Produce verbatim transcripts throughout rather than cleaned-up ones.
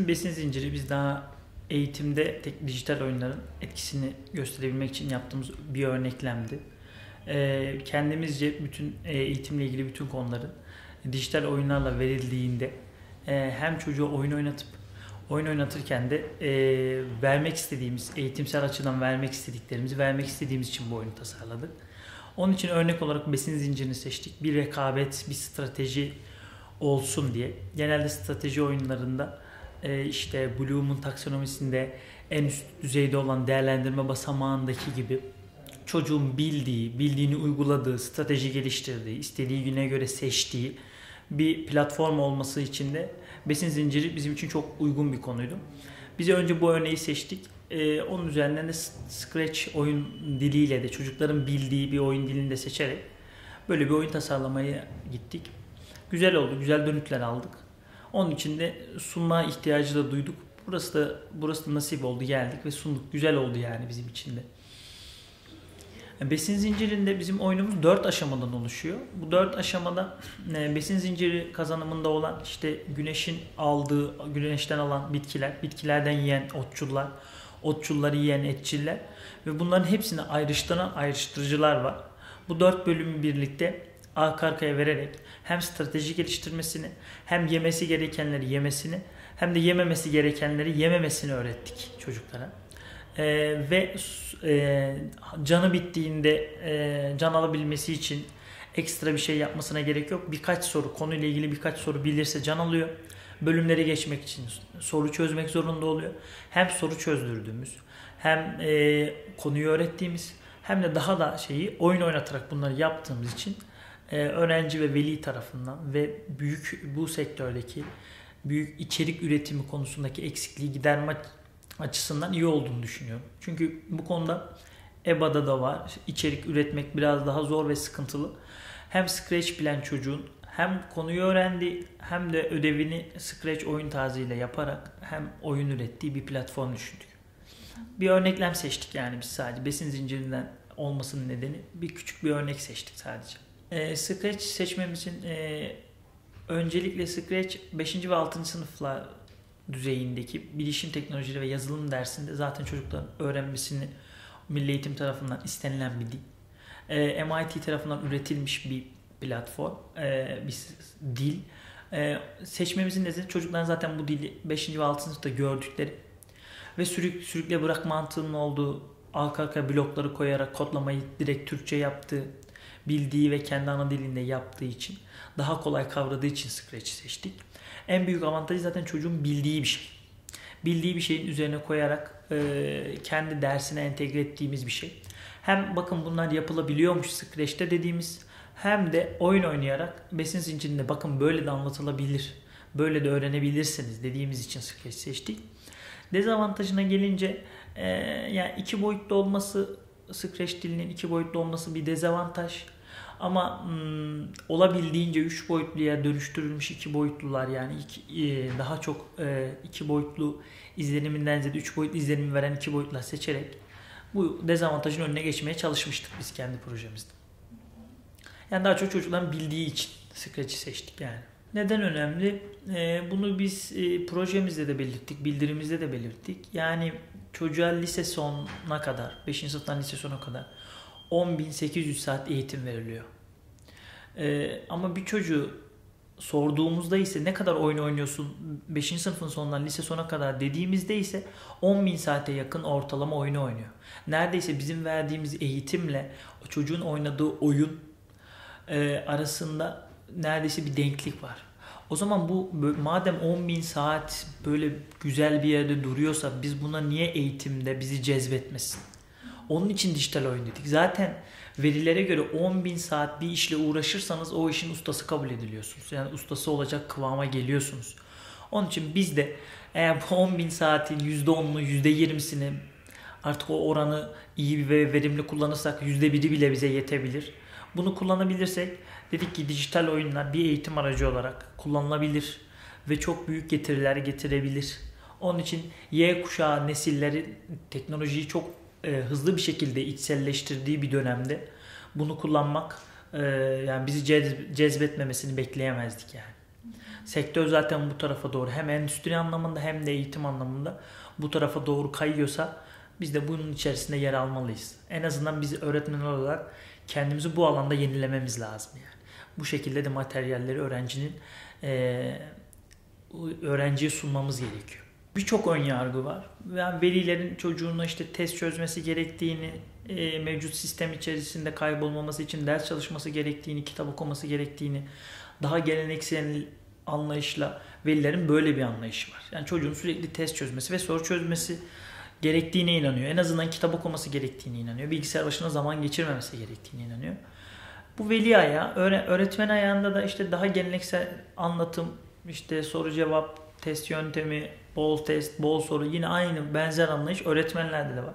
Bizim besin zinciri biz daha eğitimde tek dijital oyunların etkisini gösterebilmek için yaptığımız bir örneklemdi. Ee, kendimizce bütün eğitimle ilgili bütün konuların dijital oyunlarla verildiğinde e, hem çocuğu oyun oynatıp oyun oynatırken de e, vermek istediğimiz, eğitimsel açıdan vermek istediklerimizi vermek istediğimiz için bu oyunu tasarladık. Onun için örnek olarak besin zincirini seçtik. Bir rekabet, bir strateji olsun diye. Genelde strateji oyunlarında e, işte Bloom'un taksonomisinde en üst düzeyde olan değerlendirme basamağındaki gibi çocuğun bildiği, bildiğini uyguladığı, strateji geliştirdiği, istediği güne göre seçtiği bir platform olması için de besin zinciri bizim için çok uygun bir konuydu. Biz önce bu örneği seçtik. Ee, onun üzerinden de Scratch oyun diliyle de çocukların bildiği bir oyun dilini de seçerek böyle bir oyun tasarlamaya gittik. Güzel oldu, güzel dönütler aldık. Onun için de sunma ihtiyacı da duyduk. Burası da burası da nasip oldu, geldik ve sunduk. Güzel oldu yani bizim için de. Besin zincirinde bizim oyunumuz dört aşamadan oluşuyor. Bu dört aşamada besin zinciri kazanımında olan işte güneşin aldığı, güneşten alan bitkiler, bitkilerden yiyen otçullar, otçulları yiyen etçiller ve bunların hepsini ayrıştıran ayrıştırıcılar var. Bu dört bölümü birlikte arka arkaya vererek hem strateji geliştirmesini, hem yemesi gerekenleri yemesini, hem de yememesi gerekenleri yememesini öğrettik çocuklara. Ee, ve e, canı bittiğinde e, can alabilmesi için ekstra bir şey yapmasına gerek yok. Birkaç soru, konuyla ilgili birkaç soru bilirse can alıyor. Bölümleri geçmek için soru çözmek zorunda oluyor. Hem soru çözdürdüğümüz, hem e, konuyu öğrettiğimiz, hem de daha da şeyi oyun oynatarak bunları yaptığımız için e, öğrenci ve veli tarafından ve büyük bu sektördeki büyük içerik üretimi konusundaki eksikliği gidermek açısından iyi olduğunu düşünüyorum. Çünkü bu konuda E B A'da da var. İçerik üretmek biraz daha zor ve sıkıntılı. Hem Scratch bilen çocuğun hem konuyu öğrendi hem de ödevini Scratch oyun tarzıyla yaparak hem oyun ürettiği bir platform düşündük. Bir örneklem seçtik yani biz sadece. Besin zincirinden olmasının nedeni bir küçük bir örnek seçtik sadece. E, Scratch seçmemizin e, öncelikle Scratch beşinci ve altıncı sınıflar düzeyindeki bilişim teknolojileri ve yazılım dersinde zaten çocukların öğrenmesini Milli Eğitim tarafından istenilen bir dil. E, M I T tarafından üretilmiş bir platform, e, bir dil. E, seçmemizin nedeni çocukların zaten bu dili beşinci ve altıncı sınıfta gördükleri ve sürük, sürükle bırak mantığının olduğu arka arka blokları koyarak kodlamayı direkt Türkçe yaptığı, bildiği ve kendi ana dilinde yaptığı için, daha kolay kavradığı için Scratch'i seçtik. En büyük avantajı zaten çocuğun bildiği bir şey. Bildiği bir şeyin üzerine koyarak e, kendi dersine entegre ettiğimiz bir şey. Hem bakın bunlar yapılabiliyormuş Scratch'te dediğimiz, hem de oyun oynayarak besin zincirinde bakın böyle de anlatılabilir, böyle de öğrenebilirsiniz dediğimiz için Scratch seçtik. Dezavantajına gelince e, yani iki boyutlu olması, Scratch dilinin iki boyutlu olması bir dezavantaj. Ama hmm, olabildiğince üç boyutluya dönüştürülmüş iki boyutlular yani iki, e, daha çok e, iki boyutlu izleniminden ziyade üç boyutlu izlenimi veren iki boyutlar seçerek bu dezavantajın önüne geçmeye çalışmıştık biz kendi projemizde. Yani daha çok çocukların bildiği için Scratch'i seçtik yani. Neden önemli? E, bunu biz e, projemizde de belirttik, bildirimizde de belirttik. Yani çocuğa lise sonuna kadar, beşinci sınıftan lise sonuna kadar on bin sekiz yüz saat eğitim veriliyor. Ee, ama bir çocuğu sorduğumuzda ise ne kadar oyun oynuyorsun beşinci sınıfın sonundan lise sona kadar dediğimizde ise on bin saate yakın ortalama oyunu oynuyor. Neredeyse bizim verdiğimiz eğitimle o çocuğun oynadığı oyun e, arasında neredeyse bir denklik var. O zaman bu madem on bin saat böyle güzel bir yerde duruyorsa biz buna niye eğitimde bizi cezbetmesin? Onun için dijital oyun dedik. Zaten verilere göre on bin saat bir işle uğraşırsanız o işin ustası kabul ediliyorsunuz. Yani ustası olacak kıvama geliyorsunuz. Onun için biz de eğer bu on bin saatin yüzde onunu, yüzde yirmisini artık o oranı iyi ve verimli kullanırsak yüzde biri bile bize yetebilir. Bunu kullanabilirsek dedik ki dijital oyunlar bir eğitim aracı olarak kullanılabilir ve çok büyük getiriler getirebilir. Onun için Y kuşağı nesilleri teknolojiyi çok e, hızlı bir şekilde içselleştirdiği bir dönemde bunu kullanmak e, yani bizi cez, cezbetmemesini bekleyemezdik yani. Sektör zaten bu tarafa doğru hem endüstri anlamında hem de eğitim anlamında bu tarafa doğru kayıyorsa biz de bunun içerisinde yer almalıyız. En azından biz öğretmenler olarak kendimizi bu alanda yenilememiz lazım yani. Bu şekilde de materyalleri öğrencinin e, öğrenciye sunmamız gerekiyor. Birçok ön yargı var. Yani velilerin çocuğuna işte test çözmesi gerektiğini, e, mevcut sistem içerisinde kaybolmaması için ders çalışması gerektiğini, kitap okuması gerektiğini, daha geleneksel anlayışla velilerin böyle bir anlayışı var. Yani çocuğun sürekli test çözmesi ve soru çözmesi gerektiğine inanıyor. En azından kitap okuması gerektiğine inanıyor. Bilgisayar başına zaman geçirmemesi gerektiğine inanıyor. Bu veli ayağı, öğretmen ayağında da işte daha geleneksel anlatım, işte soru cevap, test yöntemi, bol test, bol soru, yine aynı benzer anlayış öğretmenlerde de var.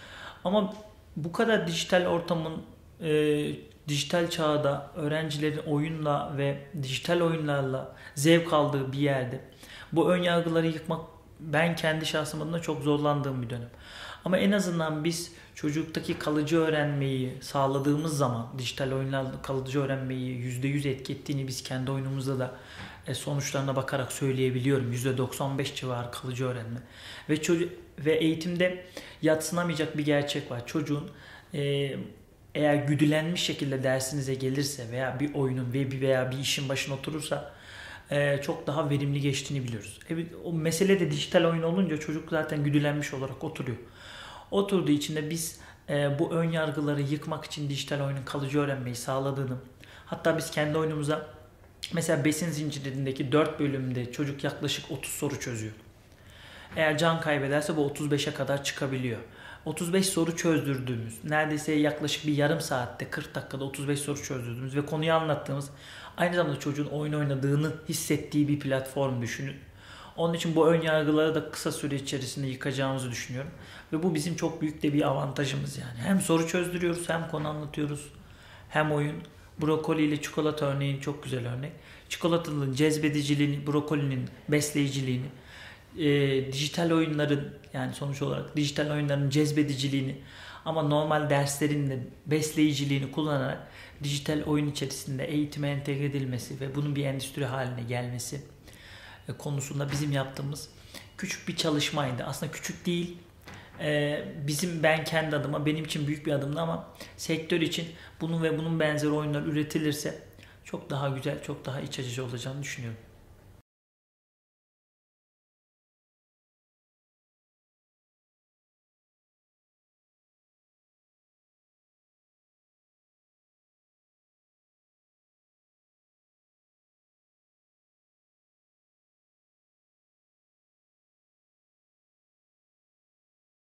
Ama bu kadar dijital ortamın, e, dijital çağda öğrencilerin oyunla ve dijital oyunlarla zevk aldığı bir yerde bu ön yargıları yıkmak ben kendi şahsım adına çok zorlandığım bir dönem. Ama en azından biz çocuktaki kalıcı öğrenmeyi sağladığımız zaman, dijital oyunlarla kalıcı öğrenmeyi yüzde yüz etki ettiğini biz kendi oyunumuzda da sonuçlarına bakarak söyleyebiliyorum. yüzde doksan beş civarı kalıcı öğrenme. Ve çocuk ve eğitimde yadsınamayacak bir gerçek var. Çocuğun e, eğer güdülenmiş şekilde dersinize gelirse veya bir oyunun veya bir işin başına oturursa e, çok daha verimli geçtiğini biliyoruz. Evet, o mesele de dijital oyun olunca çocuk zaten güdülenmiş olarak oturuyor. Oturduğu için de biz e, bu ön yargıları yıkmak için dijital oyunun kalıcı öğrenmeyi sağladığını, hatta biz kendi oyunumuza mesela besin zincirindeki dört bölümde çocuk yaklaşık otuz soru çözüyor. Eğer can kaybederse bu otuz beşe kadar çıkabiliyor. otuz beş soru çözdürdüğümüz, neredeyse yaklaşık bir yarım saatte kırk dakikada otuz beş soru çözdürdüğümüz ve konuyu anlattığımız, aynı zamanda çocuğun oyun oynadığını hissettiği bir platform düşünün. Onun için bu ön yargıları da kısa süre içerisinde yıkacağımızı düşünüyorum. Ve bu bizim çok büyük de bir avantajımız yani. Hem soru çözdürüyoruz, hem konu anlatıyoruz, hem oyun. Brokoli ile çikolata örneğin çok güzel örnek. Çikolatanın cezbediciliğini, brokolinin besleyiciliğini, e, dijital oyunların, yani sonuç olarak dijital oyunların cezbediciliğini ama normal derslerin de besleyiciliğini kullanarak dijital oyun içerisinde eğitime entegre edilmesi ve bunun bir endüstri haline gelmesi konusunda bizim yaptığımız küçük bir çalışmaydı. Aslında küçük değil, bizim ben kendi adıma benim için büyük bir adımdı ama sektör için bunun ve bunun benzeri oyunlar üretilirse çok daha güzel, çok daha iç açıcı olacağını düşünüyorum.